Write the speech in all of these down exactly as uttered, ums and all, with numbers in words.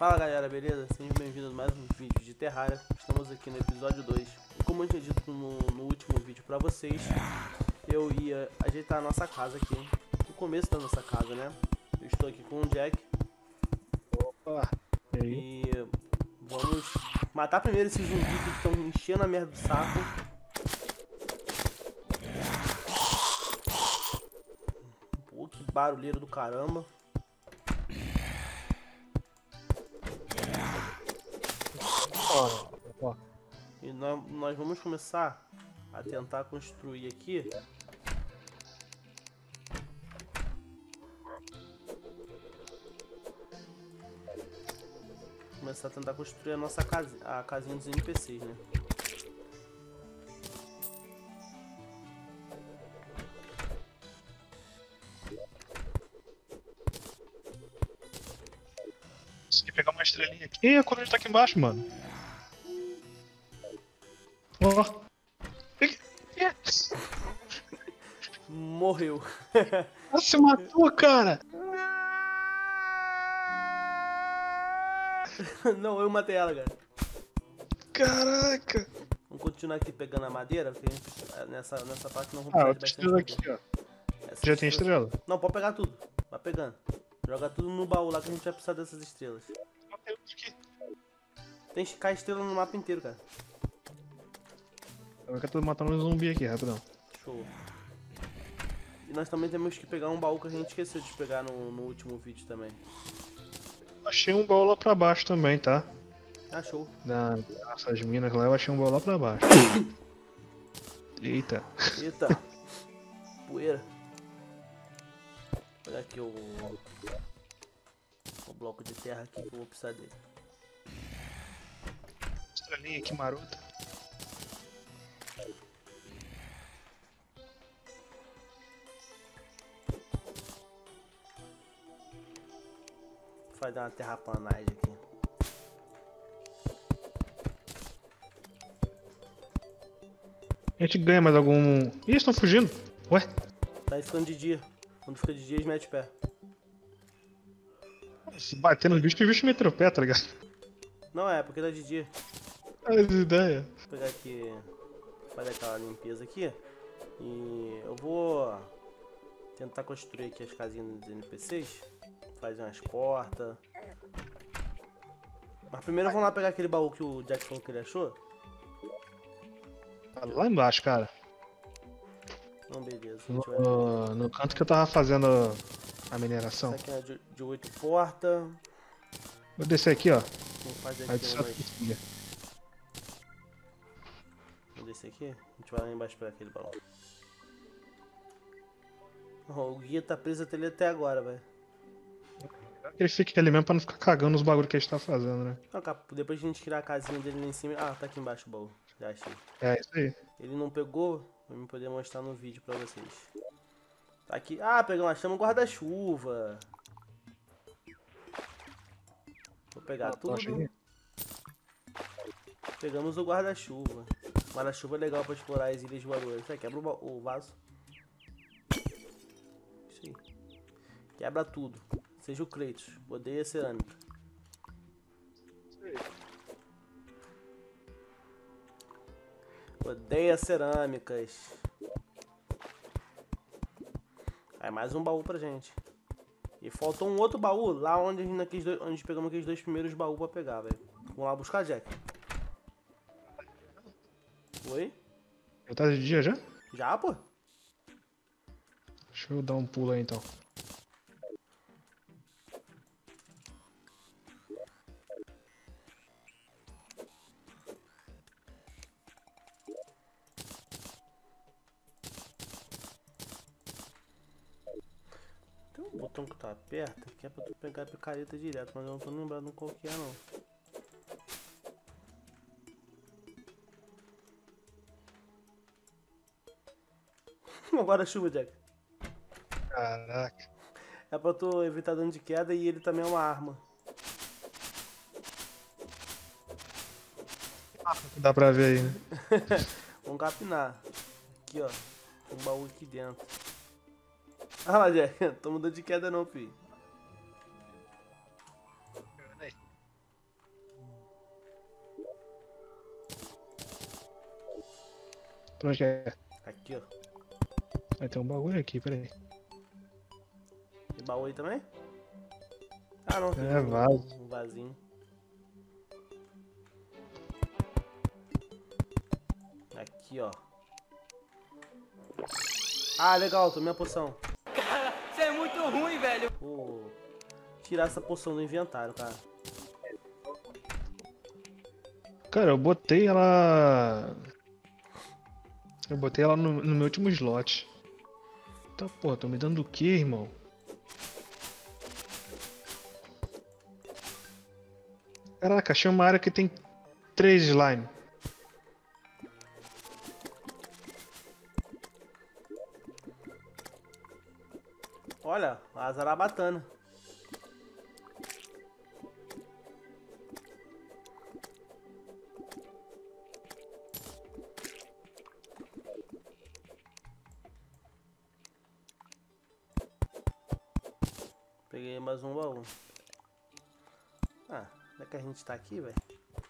Fala galera, beleza? Sejam bem-vindos a mais um vídeo de Terraria. Estamos aqui no episódio dois. E como eu tinha dito no, no último vídeo pra vocês, eu ia ajeitar a nossa casa aqui. O começo da nossa casa, né? Eu estou aqui com o Jack. Opa! E aí? E vamos matar primeiro esses zumbis que estão enchendo a merda do saco. Pô, que barulheiro do caramba. Ó, E nós, nós vamos começar a tentar construir aqui. Começar a tentar construir a nossa casa, a casinha dos N P Cs, né? consegui pegar uma estrelinha aqui. Ih, a coruja tá aqui embaixo, mano. Ó. Morreu. Você matou, cara! Não, eu matei ela, cara. Caraca! Vamos continuar aqui pegando a madeira, porque a gente, nessa, nessa parte não vamos Ah, precisar eu de tenho bastante estrela aqui, madeira. ó. Essas Já tem estrelas- estrela? Não, pode pegar tudo. Vai pegando. Joga tudo no baú lá que a gente vai precisar dessas estrelas. Tem que ficar estrela no mapa inteiro, cara. Eu quero matando um zumbi aqui, rapidão. Show. E nós também temos que pegar um baú que a gente esqueceu de pegar no, no último vídeo também. Achei um baú lá pra baixo também, tá? Ah, show. Na, nessas minas lá, eu achei um baú lá pra baixo. Eita. Eita. Poeira. Olha aqui o... o bloco de terra aqui que eu vou precisar dele. Estrelinha aqui marota. Vai dar uma terraplanagem aqui. A gente ganha mais algum... Ih, eles estão fugindo. Ué? Tá aí ficando de dia. Quando fica de dia, eles metem o pé. Se bater nos bichos, que os bichos meteram o pé, tá ligado? Não é, porque tá de dia. As ideias. Vou pegar aqui... fazer aquela limpeza aqui. E eu vou... tentar construir aqui as casinhas dos N P Cs. Fazer umas portas. Mas primeiro vamos lá pegar aquele baú que o Jack falou que ele achou. Tá lá embaixo, cara. Não, beleza. A gente vai... No, no canto que eu tava fazendo a mineração. Essa aqui é de, de oito portas. Vou descer aqui, ó. Vamos fazer Aí aqui descer umas... aqui. Vamos descer aqui. A gente vai lá embaixo pegar aquele baú. Oh, o guia tá preso até ele até agora, velho. Ele fica ali mesmo pra não ficar cagando os bagulho que a gente tá fazendo, né? Não, cara, depois de a gente tirar a casinha dele lá em cima... Ah, tá aqui embaixo o baú. Já achei. É, isso aí. Ele não pegou, pra mim poder mostrar no vídeo pra vocês. Tá aqui. Ah, pegamos, achamos um guarda-chuva. Vou pegar Ah, tô tudo. achando. Pegamos o guarda-chuva. Guarda-chuva é legal pra explorar as ilhas voadoras. Isso aí, quebra o, ba- o vaso. Isso aí. Quebra tudo. Seja o Kratos. Odeia cerâmica. Odeia cerâmicas. Aí mais um baú pra gente. E faltou um outro baú lá onde, a gente, naqueles dois, onde pegamos aqueles dois primeiros baús pra pegar, velho. Vamos lá buscar, Jack. Oi? Já tá de dia já? Já, pô? Deixa eu dar um pulo aí então. Tem um botão que tá aperto que é pra tu pegar a picareta direto, mas eu não tô lembrando qual que é, não. Agora chuva, Jack. Caraca. É pra tu evitar dano de queda e ele também é uma arma. Dá pra ver aí, né? Vamos capinar. Aqui, ó. Tem um baú aqui dentro. Ah lá, Jack. Tô mudando de queda não, filho. Pra onde que é? Aqui, ó. Vai ter um bagulho aqui, peraí. Tem baú aí também? Ah, não, tem É, um, vaso. um vasinho. Aqui, ó. Ah, legal, tomei a poção. Cara, você é muito ruim, velho. Vou tirar essa poção do inventário, cara. Cara, eu botei ela... Eu botei ela no, no meu último slot. Tá, pô, tô me dando o que, irmão? Caraca, achei uma área que tem três slime. Olha, a zarabatana. Peguei mais um baú. Ah, onde é que a gente tá aqui, velho?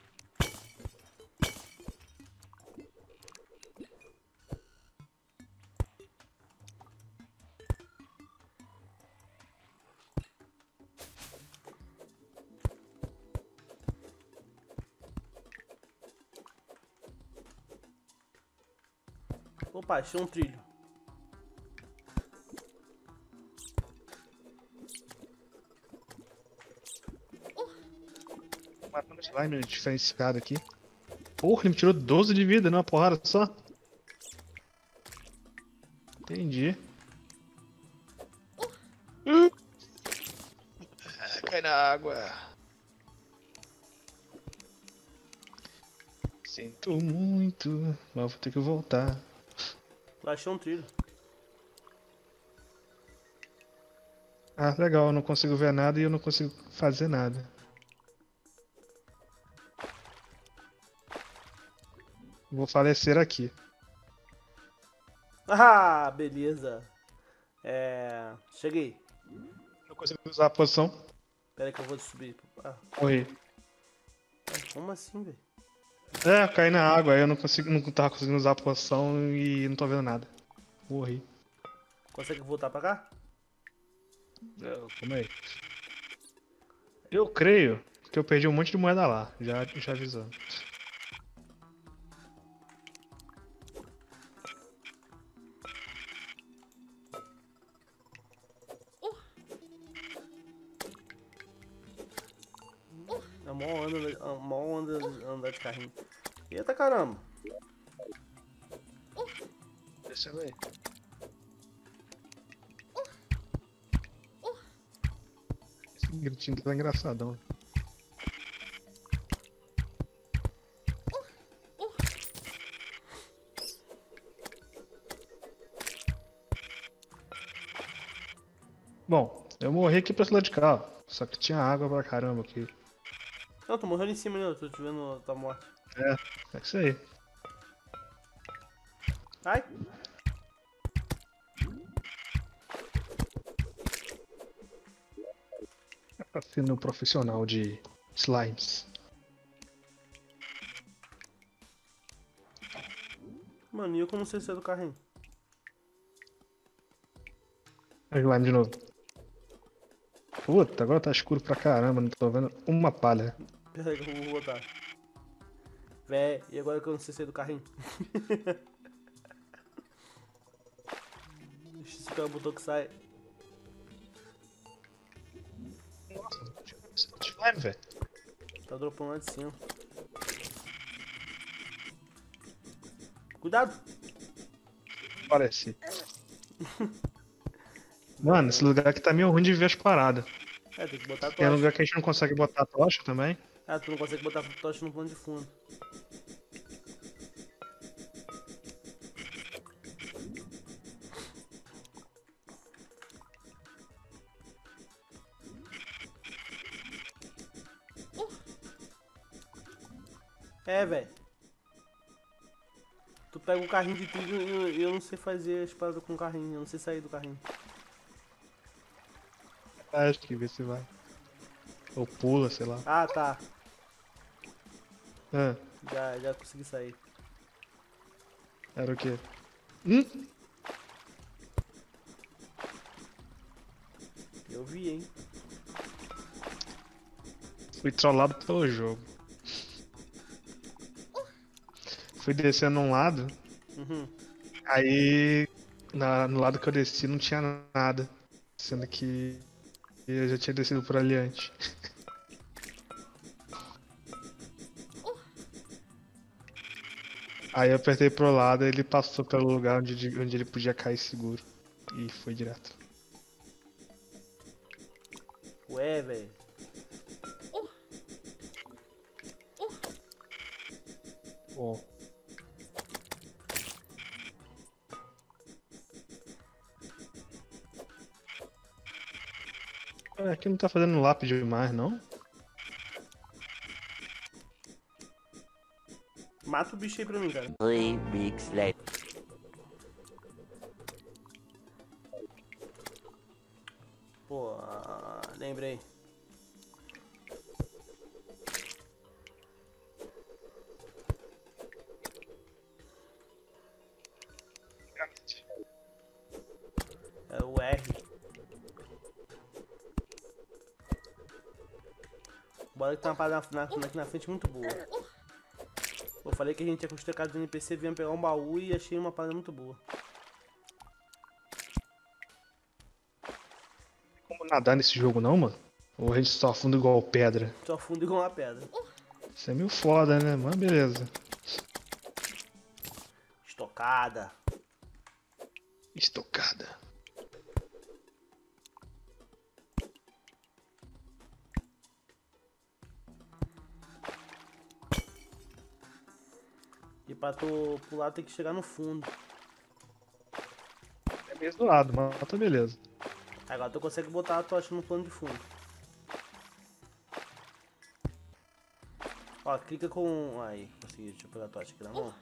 Opa, achei um trilho. Matando slime diferenciado aqui. Porra, ele me tirou doze de vida numa porrada só. Entendi. Uh. Ah, cai na água. Sinto muito, mas vou ter que voltar. Eu achei um trilho. Ah, legal, eu não consigo ver nada e eu não consigo fazer nada. Vou falecer aqui. Ah, beleza. É... Cheguei. Não consigo usar a poção. Pera aí que eu vou subir. Ah, Morri. como assim, velho? É, caí na água, aí eu não consigo, não tava conseguindo usar a poção e não tô vendo nada. Morri. Consegue voltar pra cá? Não, calma aí. Eu creio que eu perdi um monte de moeda lá, já, já avisando. É mó onda, é mó onda andar de carrinho. Eita caramba. Descendo aí. Esse gritinho tá engraçadão. Bom, eu morri aqui pra esse lado de cá, ó. Só que tinha água pra caramba aqui. Não, tô morrendo em cima, né? Eu tô te vendo a tua morte. É, é isso aí. Ai! Tá sendo um profissional de slimes. Mano, e eu como sei ser do carrinho? Slime de novo. Puta, agora tá escuro pra caramba, não tô vendo uma palha. Pera aí que eu vou botar. Véi, e agora que eu não sei sair do carrinho? Deixa esse cara botou que sai. Nossa, slime, velho. Tá dropando lá de cima. Cuidado! Parece. Mano, esse lugar aqui tá meio ruim de ver as paradas. É, tem que botar a Tem um tocha. lugar que a gente não consegue botar a tocha também. Ah, tu não consegue botar a tocha no plano de fundo. É, velho. Tu pega o carrinho de trilho e eu, eu não sei fazer as paradas com o carrinho. Eu não sei sair do carrinho. Acho que vê se vai. Ou pula, sei lá. Ah, tá. Ah, Já, já consegui sair. Era o quê? Hum? Eu vi, hein? Fui trollado pelo jogo. Fui descendo um lado, Uhum. aí na, no lado que eu desci não tinha nada. Sendo que eu já tinha descido por ali antes. Aí eu apertei pro lado e ele passou pelo lugar onde, onde ele podia cair seguro. E foi direto. Ué, velho. Bom. É, aqui não tá fazendo lápide demais, não? Mata o bicho aí pra mim, cara. Three weeks later. Pô, ah, lembrei. É o R. Bora que tem uma parada na, na, aqui na frente muito boa. Eu falei que a gente ia com os trecados do N P C, viemos pegar um baú e achei uma parada muito boa. Como nadar nesse jogo não, mano? Ou a gente só afunda igual pedra? Só fundo igual uma pedra. Isso é meio foda, né? Mas beleza. Estocada. Estocada. E pra tu pular tem que chegar no fundo. É meio zoado, mas tá beleza. Agora tu consegue botar a tocha no plano de fundo. Ó, clica com... Aí, consegui. Deixa eu pegar a tocha aqui na mão.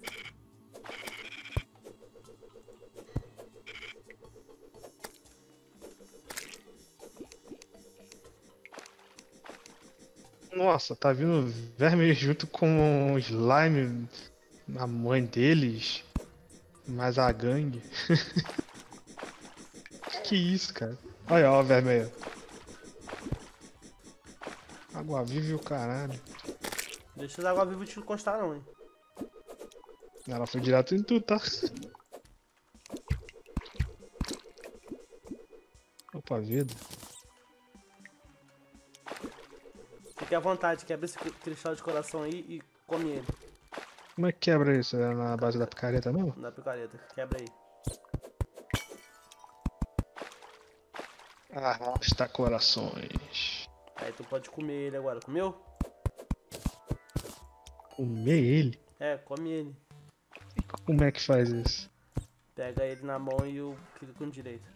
Nossa, tá vindo verme junto com o slime, a mãe deles, mais a gangue. que, que isso, cara? Olha, ó, o verme aí. ó. Água viva e o caralho. Deixa as águas vivas te encostar não, hein. Ela foi direto em tu, tá? Opa, vida. Fique à vontade, quebra esse cristal de coração aí e come ele. Como é que quebra isso? É na base da picareta mesmo? Na picareta, quebra aí. Arrasta corações. Aí tu pode comer ele agora, comeu? Comer ele? É, come ele. Como é que faz isso? Pega ele na mão e o clica com direito.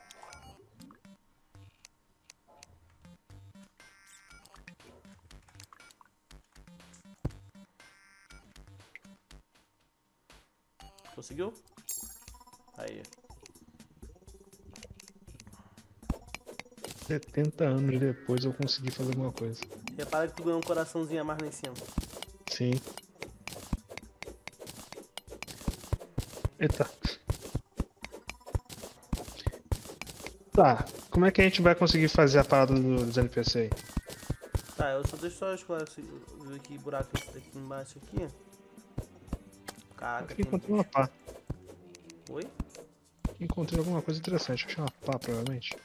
Conseguiu? Aí. setenta anos depois eu consegui fazer alguma coisa. Repara que tu ganhou um coraçãozinho a mais lá em cima. Sim. Eita. Tá, como é que a gente vai conseguir fazer a parada do- dos N P C aí? Tá, eu só deixo só explorar esse, ver que buraco é esse daqui embaixo aqui. Caraca, Aqui tem encontrei uma pá. Oi? Encontrei alguma coisa interessante. Achei uma pá, provavelmente.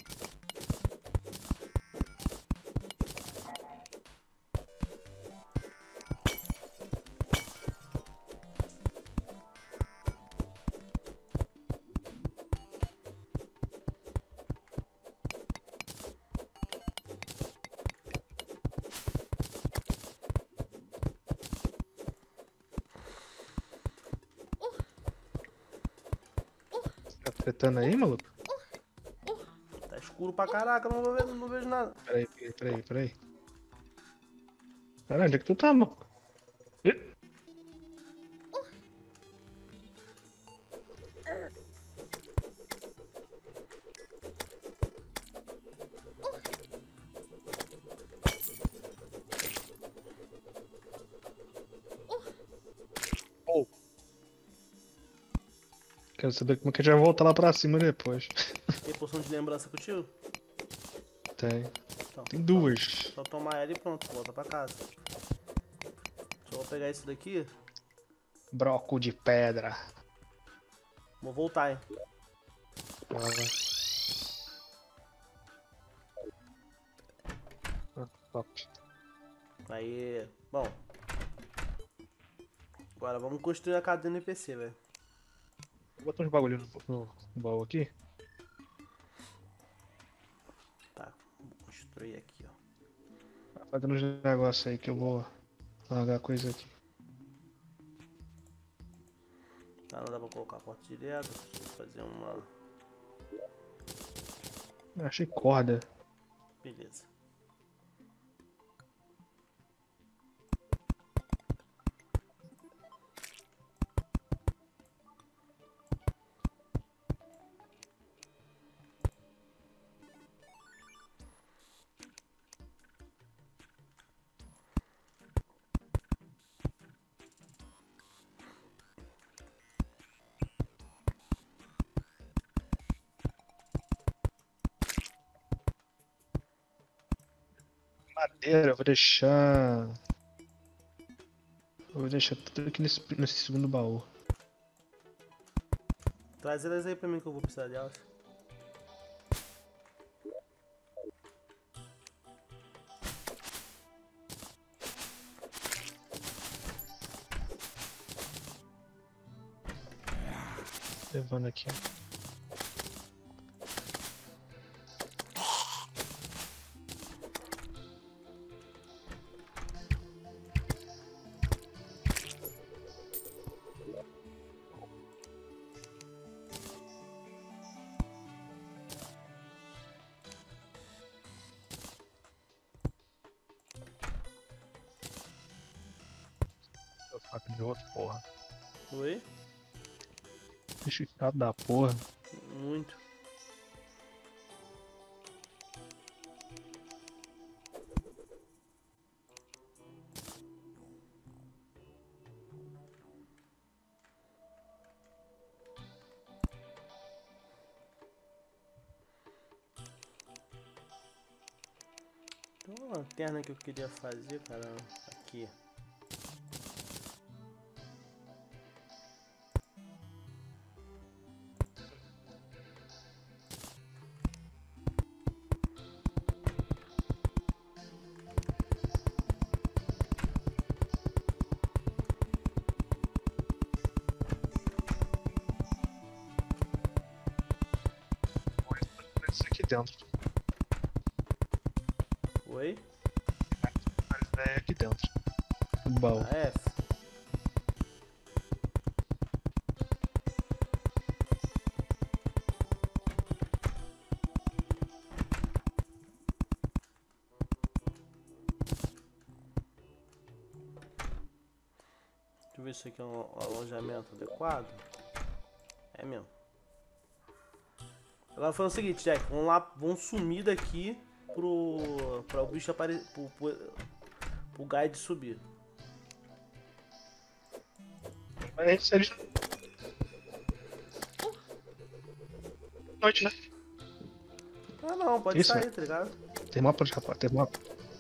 Tá tretando aí, maluco? Tá escuro pra caraca, não, vou ver, não vejo nada. Peraí, peraí, peraí, peraí. Caralho, onde é que tu tá, mano? Ih. Oh. Quero saber como é que a gente vai voltar lá pra cima depois. Tem poção de lembrança contigo? Tem. Então, Tem duas. só tomar ela e pronto, volta pra casa. Só vou pegar isso daqui. Broco de pedra. Vou voltar, hein. Ah, top. Aí, bom. Agora vamos construir a casa do N P C, velho. Vou botar uns bagulho no, no baú aqui. Tá, vou construir aqui, ó. Tá fazendo uns negócios aí que eu vou largar coisa aqui. Tá, não dá pra colocar a porta direto. Vou fazer uma... Eu achei corda. Beleza. Madeira, eu vou deixar. Eu vou deixar tudo aqui nesse, nesse segundo baú. Traz elas aí pra mim que eu vou precisar delas. Levando aqui. Faca de outro, porra. Oi? Bicho chato da porra. Muito. Tem uma lanterna que eu queria fazer, cara, aqui. Isso aqui dentro. Oi? Mas é aqui dentro. O baú. Ah, é? Deixa eu ver se aqui é um alojamento adequado. É mesmo. Agora foi o seguinte, Jack, vamos lá, vamos sumir daqui pro, pro bicho aparecer, pro, pro, pro guide subir. Mas eles... Noite, né? Ah não, pode Isso, sair, né? tá ligado? Tem mapa, rapaz, tem mapa.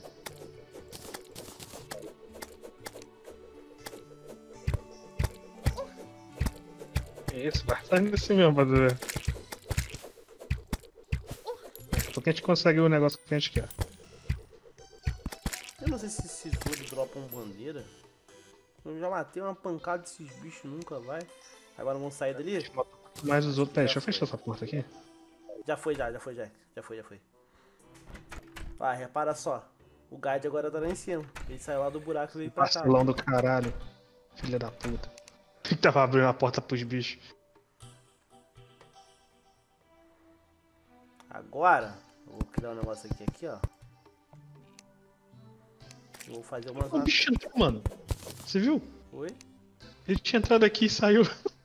Isso, vai saindo assim mesmo, pra ver. Porque a gente consegue o negócio que a gente quer. Eu não sei se esses dois dropam bandeira. Eu já matei uma pancada desses bichos, nunca vai. Agora vamos sair dali? Mas os outros... Peraí, deixa eu fechar essa porta aqui. Já foi, já, já foi, Jack. Já foi, já foi. Ah, repara só. O guide agora tá lá em cima. Ele saiu lá do buraco e veio pra cá. Vacilão do caralho. Filha da puta. Que tava abrindo a porta pros bichos. Agora, eu vou criar um negócio aqui, aqui, ó. Eu vou fazer umas... O bicho entrou, mano. Você viu? Oi? Ele tinha entrado aqui e saiu.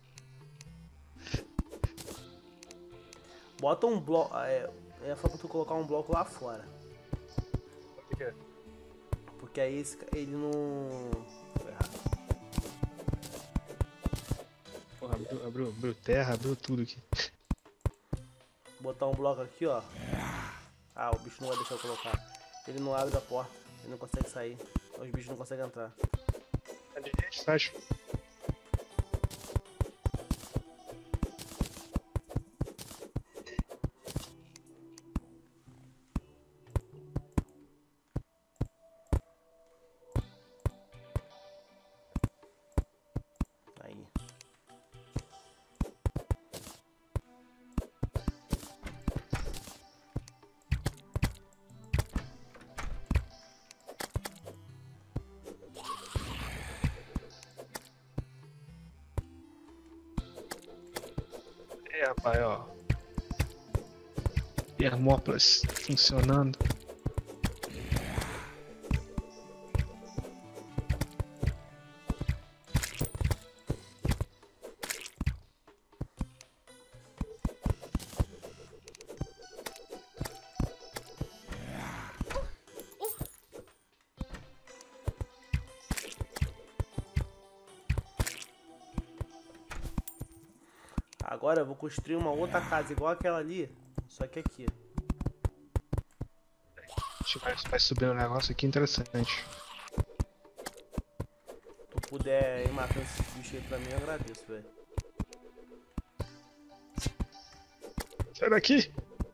Bota um bloco... É, é pra tu colocar um bloco lá fora. Porque aí esse, ca- ele não... Foi errado. Porra, abriu, abriu, abriu terra, abriu tudo aqui. Botar um bloco aqui, ó. Ah, o bicho não vai deixar eu colocar. Ele não abre a porta, ele não consegue sair. Os bichos não conseguem entrar. A gente faz. Aí. É, rapaz, ó. Hermópolis funcionando. Agora eu vou construir uma outra casa igual aquela ali, só que aqui. A gente vai, vai subir um negócio aqui interessante. Se tu puder ir matando esses bichos aí pra mim, eu agradeço, velho. Sai daqui!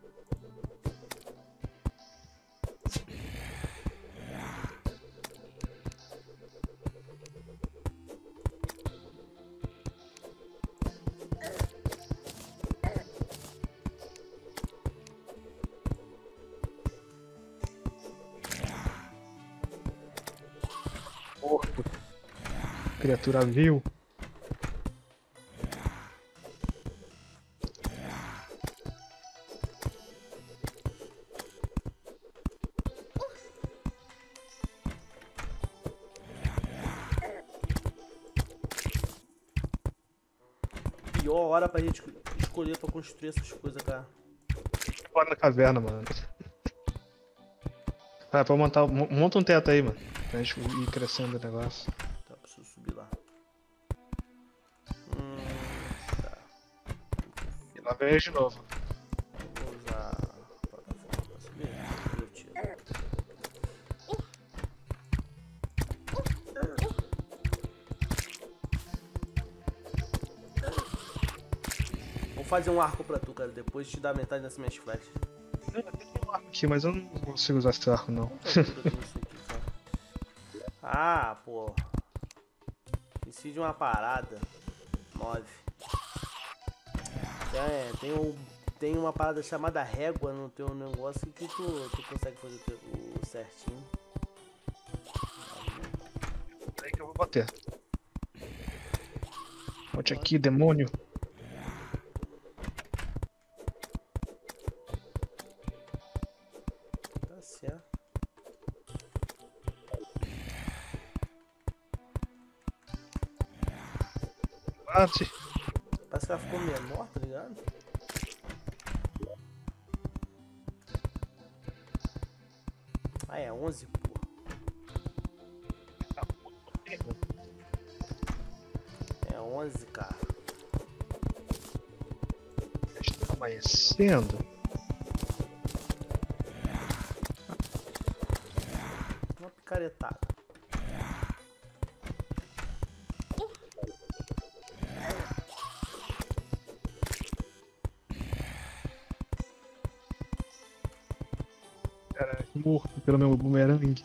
Porco. Criatura vil. Pior hora pra gente escolher pra construir essas coisas, cara. Fora da caverna, mano. Vai, pra montar. mo- Monta um teto aí, mano. Pra gente ir crescendo o negócio. Tá, preciso subir lá. Hum, tá. E lá vem ele de novo. Vou usar a plataforma pra subir. Eu tiro. Vou fazer um arco pra tu, cara. Depois te dar metade das minhas flechas. Eu tenho um arco aqui, mas eu não consigo usar esse arco, não. Quanto altura tem isso aqui, cara? Ah, pô. Esqueci de uma parada. nove. É, tem, um, tem uma parada chamada régua no teu negócio que tu, tu consegue fazer o, teu- o certinho. Peraí que eu vou bater. Bote aqui, demônio. Tá certo. Bate. Parece que ela ficou menor, tá ligado? Ah, é onze, pô. É onze, cara. Está amanhecendo. Uma picaretada. Cara, morto pelo meu bumerangue.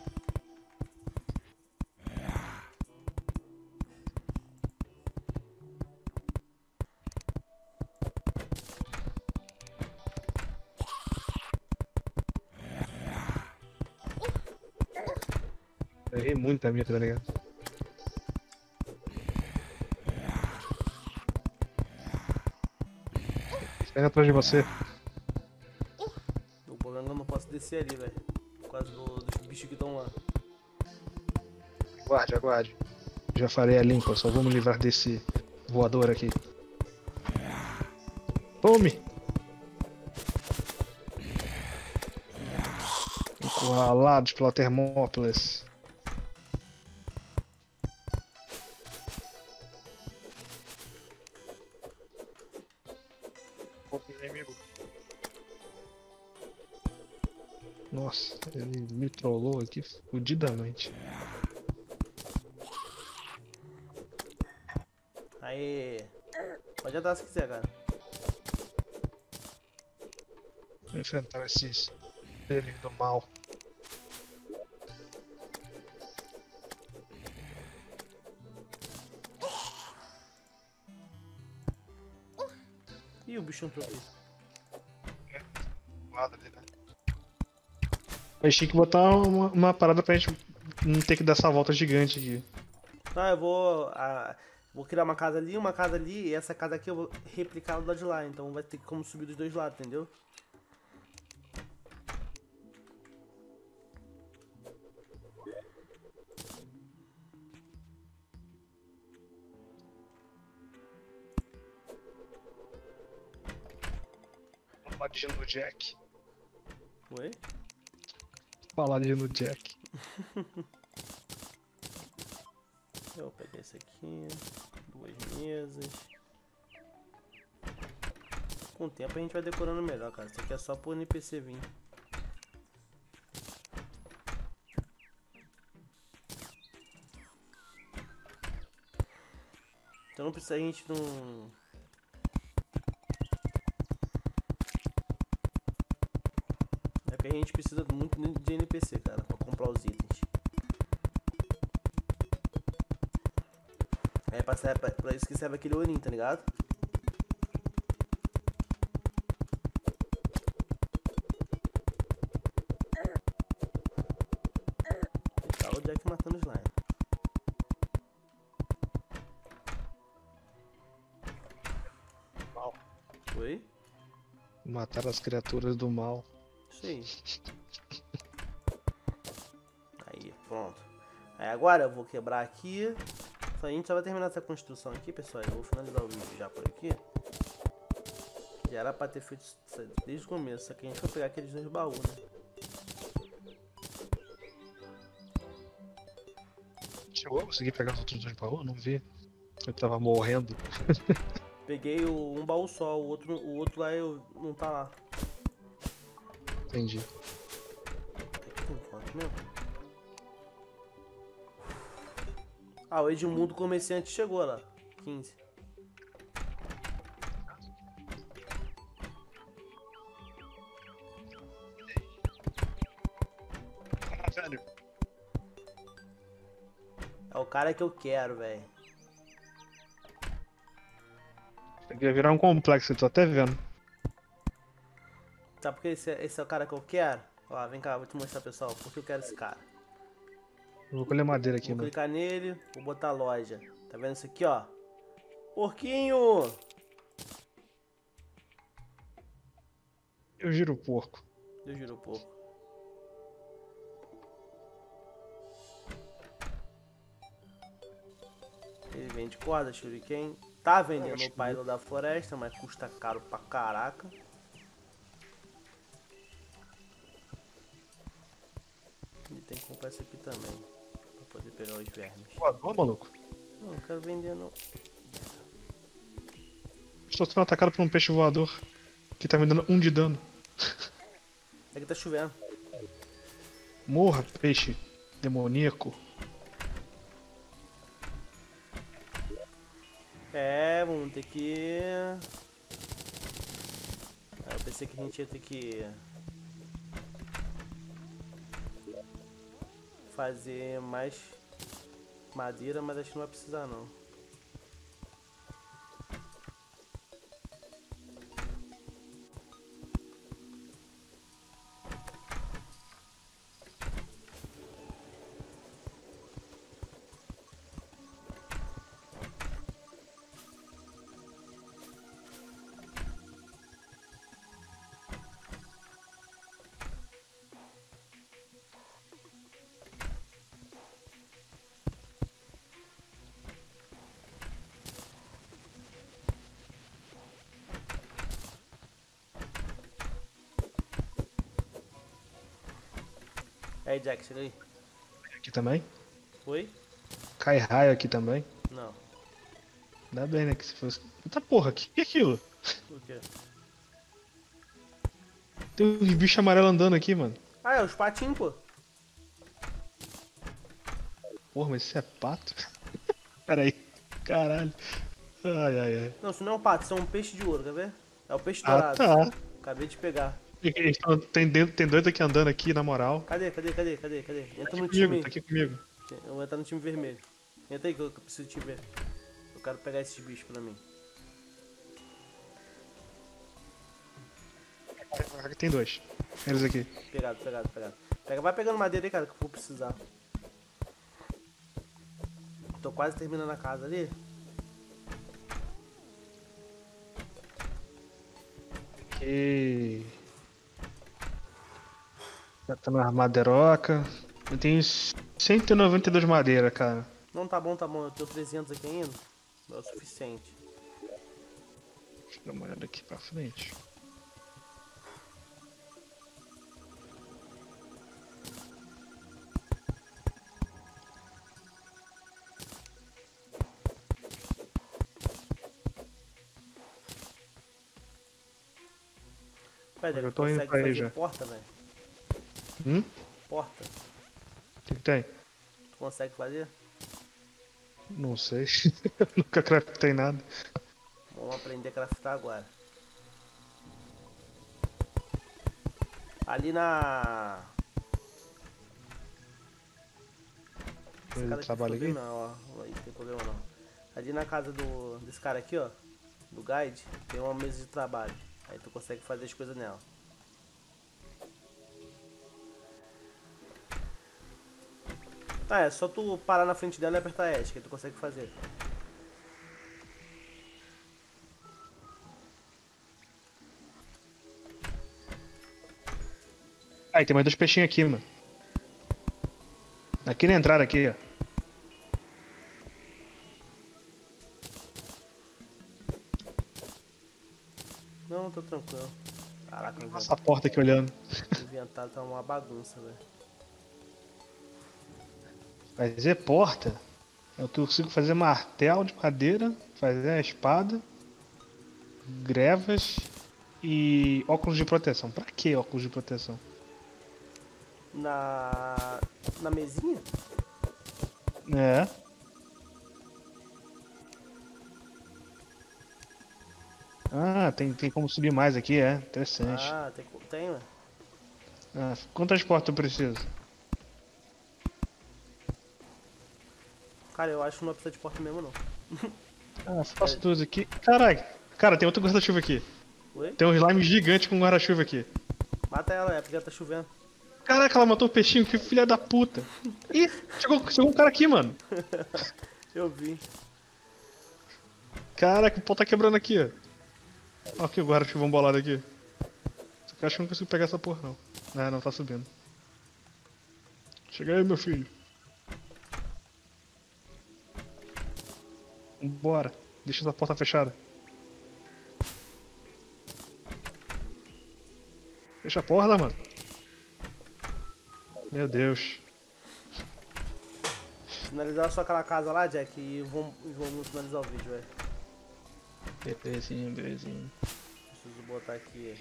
Errei muito a minha, tá ligado? Sai atrás de você. O problema é que eu não posso descer ali, velho. Por causa do- dos bichos que estão lá. Aguarde, aguarde. Já farei a limpa, só vou me livrar desse voador aqui. Tome! Encurralados pela Termópolis. pouco inimigo. Nossa, ele me trollou aqui fudidamente. Aí. Pode andar se quiser, cara. Vou enfrentar esses seres do mal. Ih, o bicho entrou aqui. Mas tinha que botar uma, uma parada pra gente não ter que dar essa volta gigante aqui. Tá, eu vou. ah, vou criar uma casa ali, uma casa ali, e essa casa aqui eu vou replicar do lado de lá. Então vai ter como subir dos dois lados, entendeu? Paladino Jack. Oi? Paladino Jack. Eu vou pegar esse aqui. Duas mesas. Com o tempo a gente vai decorando melhor, cara. Isso aqui é só pro N P C vir. Então não precisa a gente não. É que a gente precisa muito de N P C, cara, pra comprar os itens. É pra, pra, pra isso que serve aquele ourinho, tá ligado? E tá o Jack matando o slime. Mal. Oi? Matar as criaturas do mal. Isso aí. Aí, pronto. Aí agora eu vou quebrar aqui. Só a gente só vai terminar essa construção aqui, pessoal. Eu vou finalizar o vídeo já por aqui. Já era pra ter feito isso desde o começo. Só que a gente vai pegar aqueles dois baús, né? Chegou? Consegui pegar os outros dois baús? Não vi. Eu tava morrendo. Peguei o, um baú só, o outro, o outro lá eu, não tá lá. Entendi. Aqui tem quanto mesmo? Ah, o Edmundo comerciante chegou lá. quinze. Ah, velho. É o cara que eu quero, velho. Vai virar um complexo, eu tô até vendo. Sabe por que esse, é- esse é o cara que eu quero? Ó, vem cá, vou te mostrar, pessoal, porque eu quero esse cara. Eu vou colher madeira aqui, Vou mano. clicar nele, vou botar loja. Tá vendo isso aqui, ó? Porquinho! Eu giro o porco. Eu giro um pouco. Ele vende corda, shuriken. Tá vendendo o Pyro da floresta, mas custa caro pra caraca. E tem que comprar esse aqui também. Pra poder pegar os vermes. Voador, maluco? Não, não quero vender não. Estou sendo atacado por um peixe voador. Que tá me dando um de dano. É que tá chovendo. Morra, peixe demoníaco. É, vamos ter que... Ah, eu pensei que a gente ia ter que... fazer mais madeira, mas acho que não vai precisar não. Aí, Jack, chega aí. Aqui também. Oi? Cai raio aqui também. Não. Ainda bem, né? Que se fosse. Eita porra, que que é aquilo? O quê? Tem uns bichos amarelos andando aqui, mano. Ah, é os patinhos, pô. Porra, mas isso é pato? Pera aí. Caralho. Ai, ai, ai. Não, isso não é um pato, isso é um peixe de ouro, quer ver? É o peixe Ah, dourado. tá. Acabei de pegar. Eles tão- Tem, dentro- tem dois aqui andando aqui, na moral. Cadê, cadê, cadê, cadê, cadê? Entra Tá no aqui comigo, time. tá aqui comigo. Eu vou entrar no time vermelho. Entra aí que eu que eu preciso te ver. Eu quero pegar esses bichos pra mim. Aqui tem dois. Eles aqui. Pegado, pegado, pegado. Pega, vai pegando madeira aí, cara, que eu vou precisar. Tô quase terminando a casa ali. Aqui. Já tá na madeiroca. Eu tenho cento e noventa e dois madeira, cara. Não, tá bom, tá bom. Eu tenho trezentos aqui ainda. Não é o suficiente. Deixa eu dar uma olhada aqui pra frente. Velho, Eu ele tô indo consegue pra aí fazer já. porta, velho. Hum? Porta. O que, que tem? Tu consegue fazer? Não sei. Nunca craftei nada. Vamos aprender a craftar agora. Ali na... Esse Ele cara aqui trabalha foi bem, aqui? não, ó. Aí não tem problema não. Ali na casa do desse cara aqui, ó, do guide, tem uma mesa de trabalho. Aí tu consegue fazer as coisas nela. Ah, é só tu parar na frente dela e apertar E S, que aí tu consegue fazer. Aí, tem mais dois peixinhos aqui, mano. Aqui na entrada, aqui, ó. Não, tô tranquilo. Caraca, o Essa porta aqui olhando. inventário tá uma bagunça, velho. Fazer porta. Eu consigo fazer martelo de madeira, fazer a espada, grevas e óculos de proteção. Pra que óculos de proteção? Na... Na mesinha? É. Ah, tem, tem como subir mais aqui, é. Interessante. Ah, tem, tem, mano. Ah, quantas portas eu preciso? Cara, eu acho que não precisa de porta mesmo, não. Ah, faço duas aqui. Caralho. Cara, tem outro guarda-chuva aqui. Oi? Tem um slime gigante com guarda-chuva aqui. Mata ela, é porque ela tá chovendo. Caraca, ela matou o peixinho, que filha da puta. Ih, chegou, chegou um cara aqui, mano. Eu vi. Caraca, o pau tá quebrando aqui, ó. Ó aqui o guarda-chuva bolado aqui. Só que eu acho que eu não consigo pegar essa porra, não. Ah, não, tá subindo. Chega aí, meu filho. Bora. Deixa essa porta fechada. Fecha a porta, mano. Meu Deus. Finalizar só aquela casa lá, Jack, e vamos, vamos finalizar o vídeo, velho. Belezinha, belezinha. Preciso botar aqui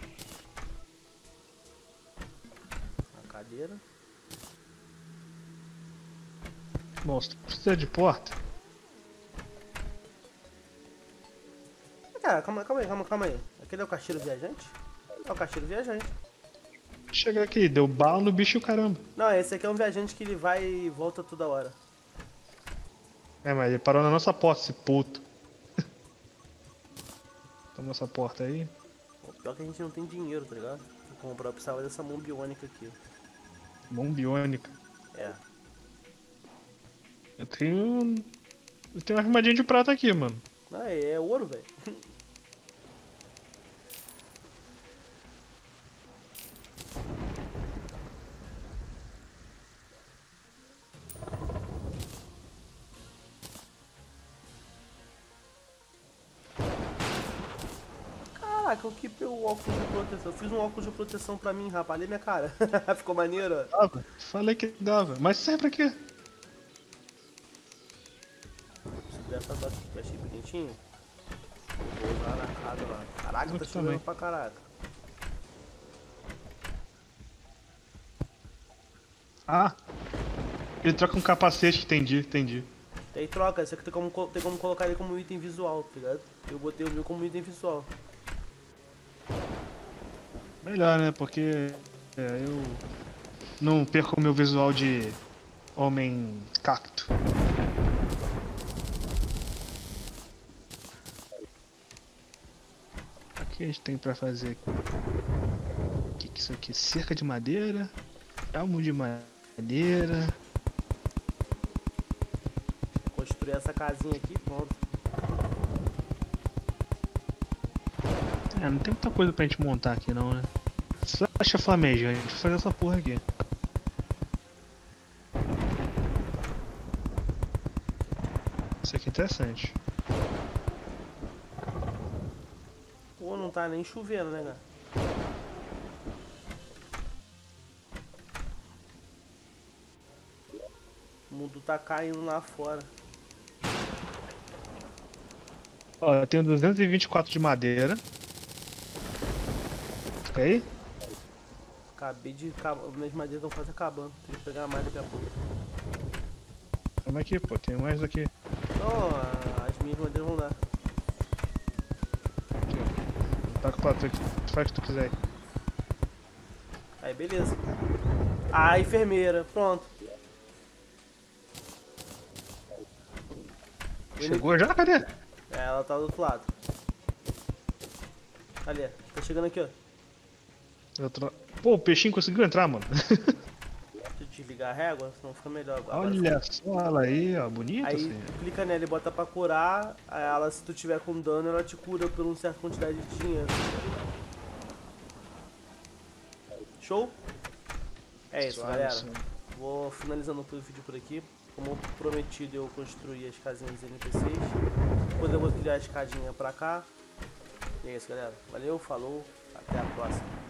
a cadeira. Bom, se tu precisa de porta, Cara, calma, calma aí, calma, calma aí. Aquele é o caixeiro viajante? É o caixeiro viajante. chega aqui, deu bala no bicho e o caramba. Não, esse aqui é um viajante que ele vai e volta toda hora. É, mas ele parou na nossa porta, esse puto. Toma essa porta aí. O pior é que a gente não tem dinheiro, tá ligado? Vou comprar, eu precisava dessa mão biônica aqui. Mão biônica. É. Eu tenho. Eu tenho uma armadilha de prata aqui, mano. Ah, é, é ouro, velho. Caraca, eu equipei o óculos de proteção. Eu fiz um óculos de proteção pra mim, rapaz. Olha minha cara. Ficou maneiro, ó. Dava. Falei que dava. Mas serve pra quê? Se essa bota aqui que eu achei bonitinho, eu vou usar na casa lá. Caraca, Eu tá chovendo também. pra caraca. Ah! Ele troca um capacete, entendi, entendi. E aí troca, só que tem como, co- tem como colocar ele como item visual, tá ligado? Eu botei o meu como item visual. Melhor, né? Porque é, eu não perco o meu visual de homem cacto. O que a gente tem pra fazer aqui? O que que é isso aqui? Cerca de madeira, elmo de madeira. Construir essa casinha aqui, pronto. É, não tem muita coisa pra gente montar aqui não, né? Flecha flamejante, vou fazer essa porra aqui. Isso aqui é interessante. Pô, não tá nem chovendo, né, cara? O mundo tá caindo lá fora. Ó, eu tenho duzentos e vinte e quatro de madeira. Fica aí? Acabei de acabar. Minhas madeiras estão quase acabando. Tem que pegar mais daqui a pouco. Calma aqui, pô, tem mais aqui. Não, a- as minhas madeiras vão dar. Taca pra tu, faz o que tu quiser aí. Aí, beleza. Ah, enfermeira. Pronto. Chegou já? Cadê? É, ela tá do outro lado. Ali, tá chegando aqui, ó. Eu tô... Pô, o peixinho conseguiu entrar, mano. Deixa eu desligar a régua, senão fica melhor. Agora Olha só ela aí, ó, bonita Aí assim. tu clica nela e bota pra curar, aí ela, se tu tiver com dano, ela te cura por uma certa quantidade de dinheiro. Show? É isso, Suave, galera. suave. Vou finalizando o vídeo por aqui. Como prometido, eu construí as casinhas dos N P Cs. Depois eu vou criar a escadinha pra cá. E é isso, galera. Valeu, falou, até a próxima.